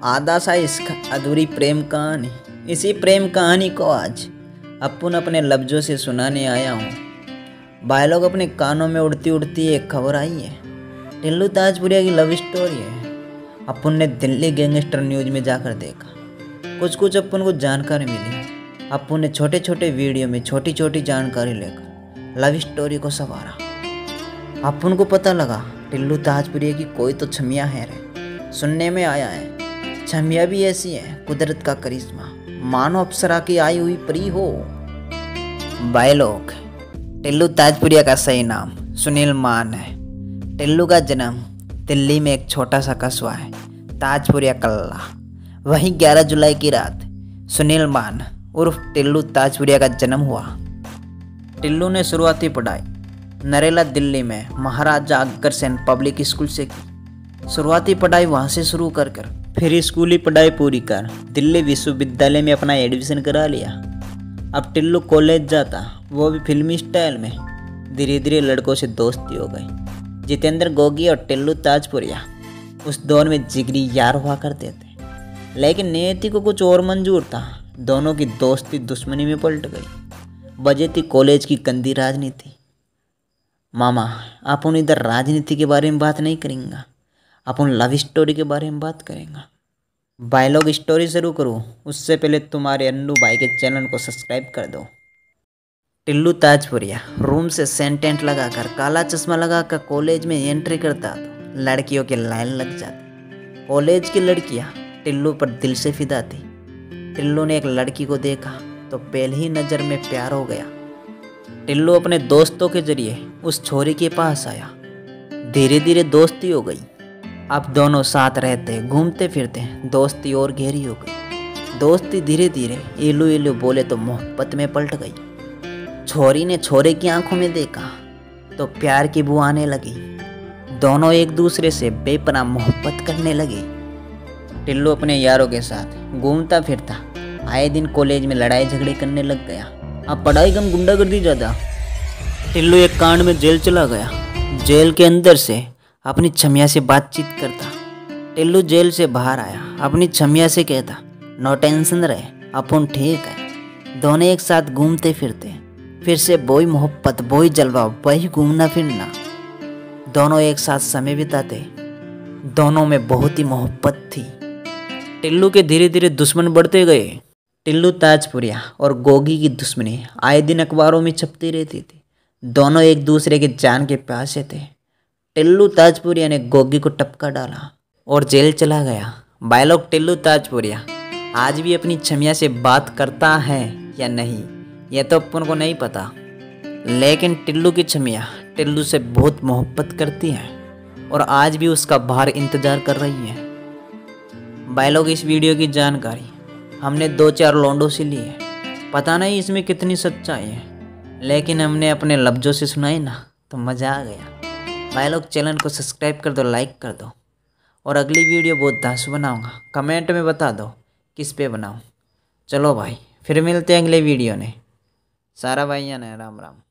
आधा सा इश्क अधूरी प्रेम कहानी। इसी प्रेम कहानी को आज अपुन अपने लफ्ज़ों से सुनाने आया हूँ। भाई लोग, अपने कानों में उड़ती उड़ती एक खबर आई है। टिल्लू ताजपुरिया की लव स्टोरी है। अपुन ने दिल्ली गैंगस्टर न्यूज़ में जाकर देखा। कुछ अपुन को जानकारी मिली। अपुन ने छोटे छोटे वीडियो में छोटी छोटी जानकारी लेकर लव स्टोरी को संवारा। अपुन को पता लगा टिल्लू ताजपुरिया की कोई तो छमिया है रे। सुनने में आया है छमिया भी ऐसी है, कुदरत का करिश्मा, मानो अप्सरा की आई हुई परी हो। भाई लोग, टिल्लू ताजपुरिया का सही नाम सुनील मान है। टिल्लू का जन्म दिल्ली में एक छोटा सा कस्बा है ताजपुरिया कल्ला। वहीं 11 जुलाई की रात सुनील मान उर्फ टिल्लू ताजपुरिया का जन्म हुआ। टिल्लू ने शुरुआती पढ़ाई नरेला दिल्ली में महाराजा अग्रसेन पब्लिक स्कूल से की। शुरुआती पढ़ाई वहाँ से शुरू कर फिर स्कूली पढ़ाई पूरी कर दिल्ली विश्वविद्यालय में अपना एडमिशन करा लिया। अब टिल्लू कॉलेज जाता, वो भी फिल्मी स्टाइल में। धीरे धीरे लड़कों से दोस्ती हो गई। जितेंद्र गोगी और टिल्लू ताजपुरिया उस दौर में जिगरी यार हुआ करते थे, लेकिन नियति को कुछ और मंजूर था। दोनों की दोस्ती दुश्मनी में पलट गई। वजह थी कॉलेज की गंदी राजनीति। मामा, अपन इधर राजनीति के बारे में बात नहीं करेंगे, अपन लव स्टोरी के बारे में बात करेंगे। भाई लोग, स्टोरी शुरू करूँ उससे पहले तुम्हारे अन्नू भाई के चैनल को सब्सक्राइब कर दो। टिल्लू ताजपुरिया रूम से सेंटेंट लगाकर काला चश्मा लगाकर कॉलेज में एंट्री करता तो लड़कियों की लाइन लग जाती। कॉलेज की लड़कियां टिल्लू पर दिल से फिदा थी। टिल्लू ने एक लड़की को देखा तो पहली ही नज़र में प्यार हो गया। टिल्लू अपने दोस्तों के जरिए उस छोरी के पास आया। धीरे धीरे दोस्ती हो गई। अब दोनों साथ रहते, घूमते फिरते, दोस्ती और गहरी हो गई। दोस्ती धीरे धीरे इलू इलू बोले तो मोहब्बत में पलट गई। छोरी ने छोरे की आंखों में देखा तो प्यार की बू आने लगी। दोनों एक दूसरे से बेपनाह मोहब्बत करने लगे। टिल्लू अपने यारों के साथ घूमता फिरता आए दिन कॉलेज में लड़ाई झगड़े करने लग गया। अब पढ़ाई कम, गुंडागर्दी ज़्यादा। टिल्लू एक कांड में जेल चला गया। जेल के अंदर से अपनी छमिया से बातचीत करता। टिल्लू जेल से बाहर आया, अपनी छमिया से कहता, नो टेंशन रहे, अपन ठीक है। दोनों एक साथ घूमते फिरते, फिर से वही मोहब्बत, वही जलवा, वही घूमना फिरना। दोनों एक साथ समय बिताते। दोनों में बहुत ही मोहब्बत थी। टिल्लू के धीरे धीरे दुश्मन बढ़ते गए। टिल्लू ताजपुरिया और गोगी की दुश्मनी आए दिन अखबारों में छपती रहती थी। दोनों एक दूसरे के जान के प्यासे थे। टिल्लू ताजपुरिया ने गोगी को टपका डाला और जेल चला गया। भाई लोग, टिल्लू ताजपुरिया आज भी अपनी छमिया से बात करता है या नहीं, यह तो अपन को नहीं पता, लेकिन टिल्लू की छमिया टिल्लू से बहुत मोहब्बत करती है और आज भी उसका बाहर इंतज़ार कर रही है। भाई लोग, इस वीडियो की जानकारी हमने 2-4 लोंडों से ली है। पता नहीं इसमें कितनी सच्चाई है, लेकिन हमने अपने लफ्ज़ों से सुनाई ना तो मज़ा आ गया। भाई लोग, चैनल को सब्सक्राइब कर दो, लाइक कर दो, और अगली वीडियो बहुत धांसू बनाऊंगा। कमेंट में बता दो किस पे बनाऊं। चलो भाई, फिर मिलते हैं अगले वीडियो में। सारा भाइयों ने राम राम।